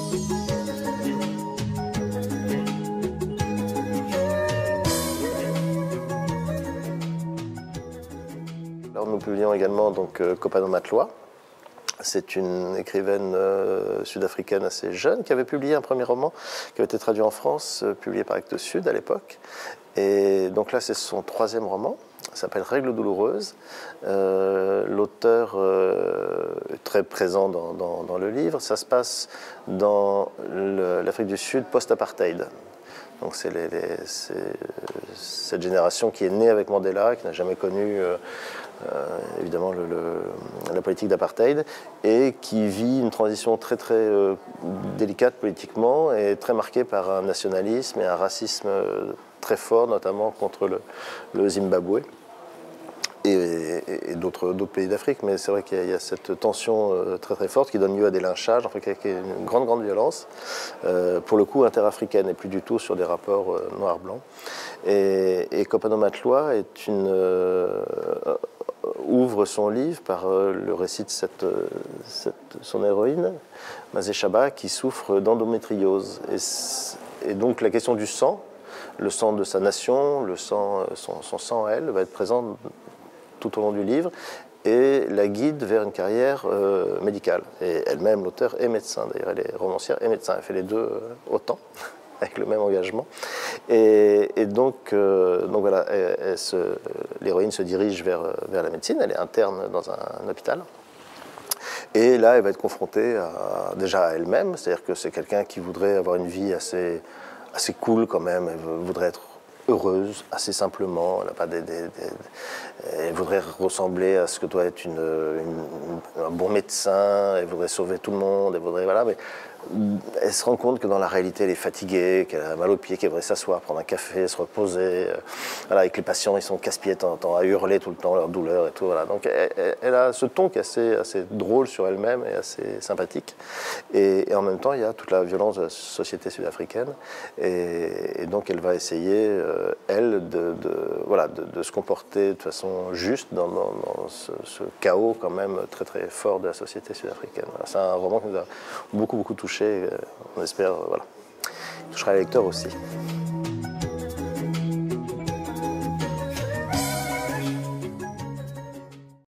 Alors, nous publions également donc, Kopano Matloa. C'est une écrivaine sud-africaine assez jeune qui avait publié un premier roman qui avait été traduit en France, publié par Actes Sud à l'époque. Et donc là, c'est son troisième roman. Ça s'appelle Règles douloureuses. L'auteur est très présent dans le livre. Ça se passe dans l'Afrique du Sud post-apartheid. Donc c'est cette génération qui est née avec Mandela, qui n'a jamais connu évidemment la politique d'apartheid et qui vit une transition très très délicate politiquement et très marquée par un nationalisme et un racisme très fort, notamment contre le Zimbabwe et d'autres pays d'Afrique. Mais c'est vrai qu'il y a cette tension très très forte qui donne lieu à des lynchages, en fait, qui est une grande violence, pour le coup interafricaine et plus du tout sur des rapports noir-blanc. Et Kopano Matloa ouvre son livre par le récit de son héroïne, Mazé Chaba, qui souffre d'endométriose. Et donc la question du sang, le sang de sa nation, son sang à elle, va être présent tout au long du livre et la guide vers une carrière médicale. Et elle-même, l'auteur, est médecin. D'ailleurs, elle est romancière et médecin. Elle fait les deux autant, avec le même engagement. Et donc voilà, l'héroïne se dirige vers la médecine. Elle est interne dans un hôpital. Et là, elle va être confrontée déjà à elle-même. C'est-à-dire que c'est quelqu'un qui voudrait avoir une vie assez cool quand même. Elle voudrait être heureuse, assez simplement. Elle voudrait ressembler à ce que doit être un bon médecin. Elle voudrait sauver tout le monde. Voilà, mais elle se rend compte que dans la réalité, elle est fatiguée, qu'elle a mal aux pieds, qu'elle voudrait s'asseoir, prendre un café, se reposer. Voilà, avec les patients, ils sont casse-pieds de temps en temps, à hurler tout le temps leur douleur et tout. Voilà. Donc elle a ce ton qui est assez drôle sur elle-même et assez sympathique. Et en même temps, il y a toute la violence de la société sud-africaine. Et donc elle va essayer, elle, de se comporter de façon juste dans ce chaos quand même très très fort de la société sud-africaine. Voilà, c'est un roman qui nous a beaucoup touché. On espère, voilà, touchera les lecteurs aussi.